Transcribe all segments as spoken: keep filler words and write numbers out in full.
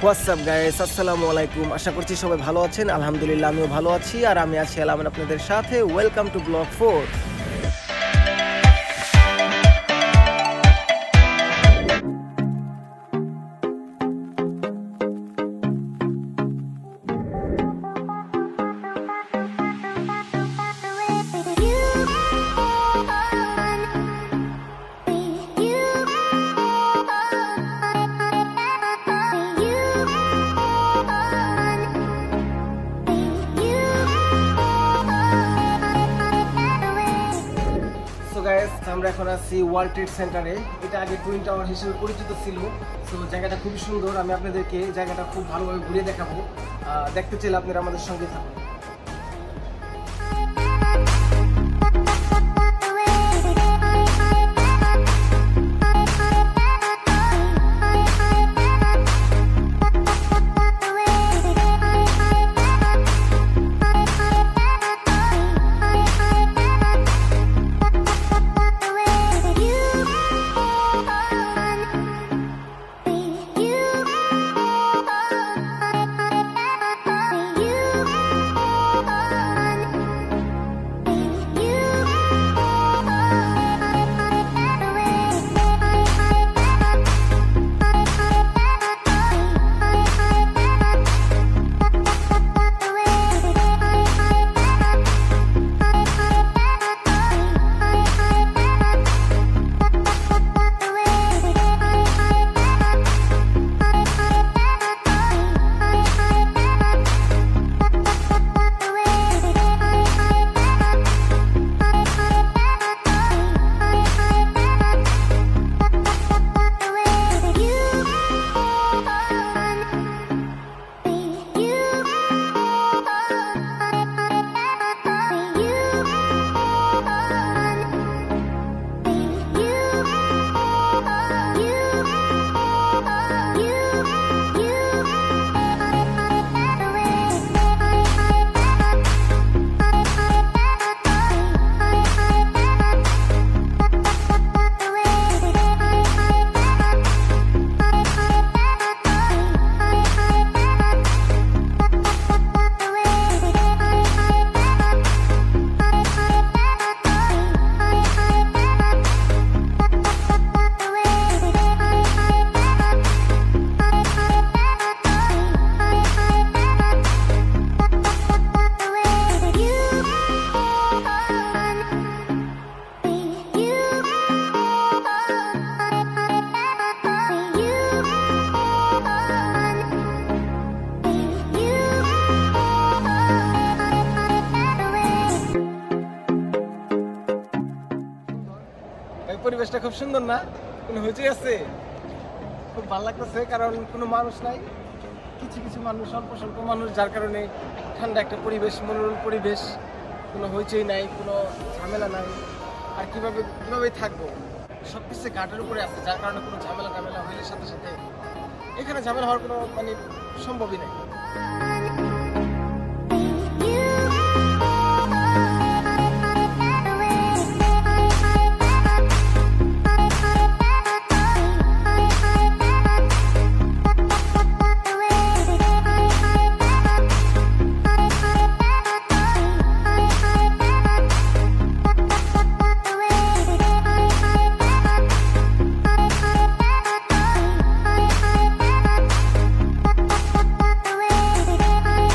WhatsApp guys, আসসালামু আলাইকুম। আশা করছি সবাই ভালো আছেন। আলহামদুলিল্লাহ আমিও ভালো আছি, আর আমি আছি আলামিন আপনাদের সাথে। Welcome to blog four. আমরা এখন আছি ওয়ার্ল্ড ট্রেড সেন্টারে। এটা আগে টুইন টাওয়ার হিসেবে পরিচিত ছিল। তো জায়গাটা খুবই সুন্দর। আমি আপনাদেরকে জায়গাটা খুব ভালোভাবে ঘুরিয়ে দেখাবো। দেখতে চাইলে আপনারা আমাদের সঙ্গে থাকুন। পরিবেশটা খুব সুন্দর না? কোনো হইচই আছে? খুব ভালো লাগতেছে, কারণ কোনো মানুষ নাই, কিছু কিছু মানুষ, অল্প স্বল্প মানুষ, যার কারণে ঠান্ডা একটা পরিবেশ, মনোরম পরিবেশ। কোনো হইচই নাই, কোনো ঝামেলা নাই। আর কিভাবে কীভাবেই থাকবো, সব কিছু ঘাটের উপরে আছে, যার কারণে কোনো ঝামেলা ঝামেলা হইলে সাথে সাথে এখানে ঝামেলা হওয়ার কোনো মানে সম্ভবই নাই। Bye.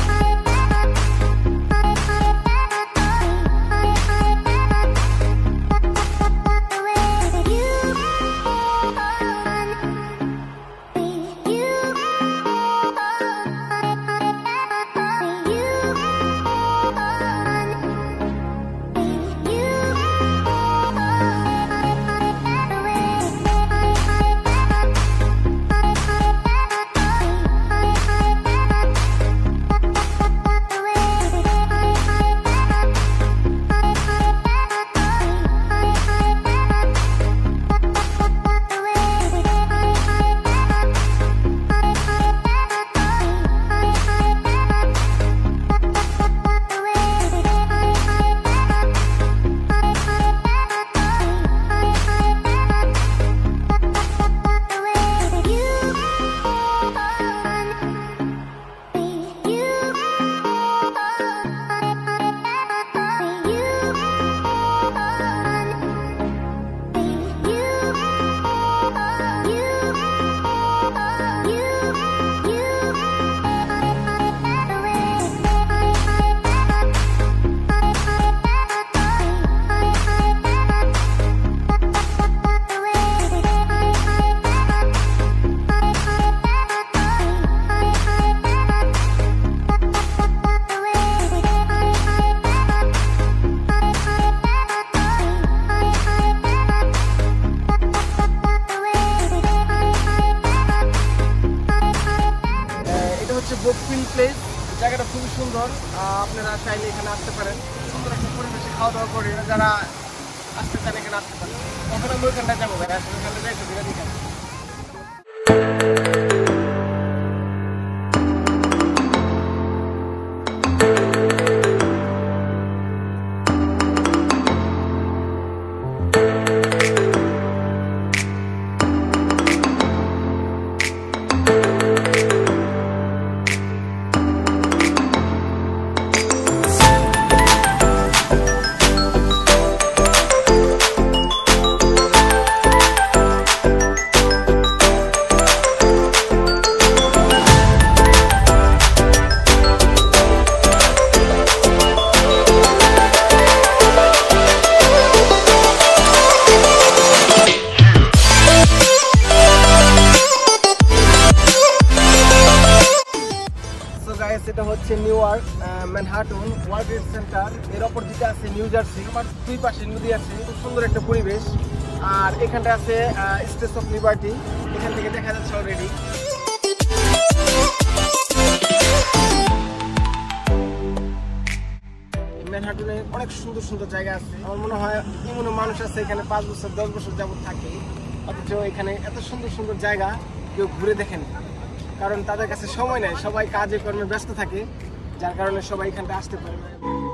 বকফিল প্লেস, জায়গাটা খুবই সুন্দর। আপনারা চাইলে এখানে আসতে পারেন, সুন্দর একটা পরিবেশে খাওয়া দাওয়া করে যারা আসতে চান এখানে আসতে পারেন। তখন আমি ওইখানটায় যাবো ভাই, আসলে ওইখানটা যাইতে দিলে ঠিক আছে। এটা হচ্ছে New York Manhattan World Trade Center, এর অপর দিকে আছে নিউ জার্সি, আমার দুই পাশে নদী আছে, খুব সুন্দর একটা পরিবেশ। আর এখানটা আছে স্ট্যাচু অফ লিবার্টি, এখান থেকে দেখা যাচ্ছে অলরেডি। ম্যানহাটনে অনেক সুন্দর সুন্দর জায়গা আছে, আমার মনে হয় এমন মানুষ আছে এখানে পাঁচ বছর দশ বছর যাবত থাকে, অথচ এখানে এত সুন্দর সুন্দর জায়গা কেউ ঘুরে দেখেন, কারণ তাদের কাছে সময় নেই, সবাই কাজে কর্মে ব্যস্ত থাকে, যার কারণে সবাই এখানটা আসতে পারে না।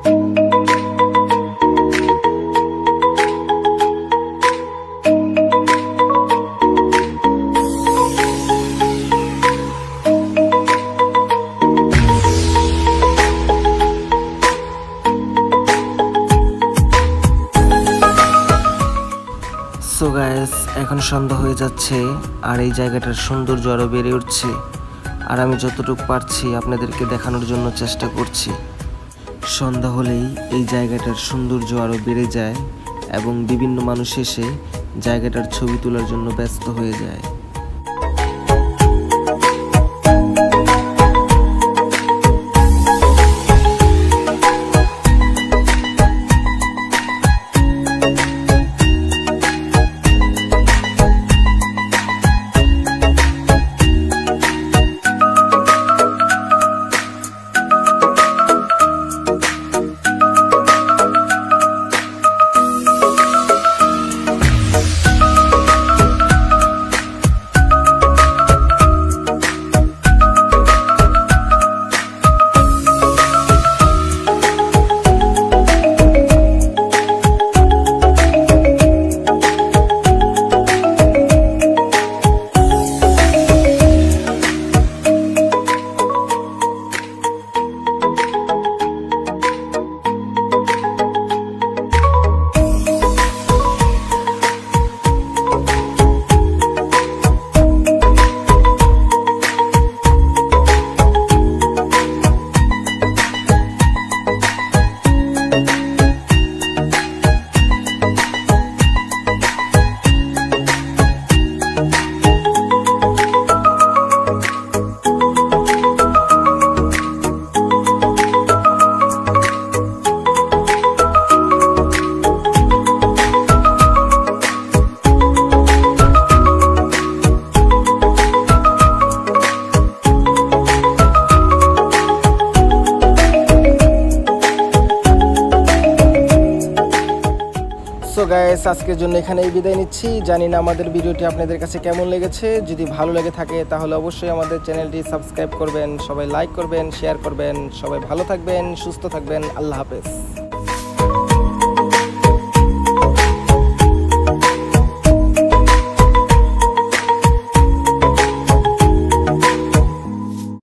সো গাইস, এখন সন্ধ্যা হয়ে যাচ্ছে আর এই জায়গাটার সৌন্দর্য আরও বেড়ে উঠছে, আর আমি যতটুকু পারছি আপনাদেরকে দেখানোর জন্য চেষ্টা করছি। সন্ধ্যা হলেই এই জায়গাটার সৌন্দর্য আরও বেড়ে যায় এবং বিভিন্ন মানুষ এসে জায়গাটার ছবি তোলার জন্য ব্যস্ত হয়ে যায়। সো গাইস, আজকের জন্য এখানেই বিদায় নিচ্ছি। জানি না আমাদের ভিডিওটি আপনাদের কাছে কেমন লেগেছে, যদি ভালো লেগে থাকে তাহলে অবশ্যই আমাদের চ্যানেলটি সাবস্ক্রাইব করবেন, সবাই লাইক করবেন, শেয়ার করবেন। সবাই ভালো থাকবেন, সুস্থ থাকবেন, আল্লাহ হাফেজ।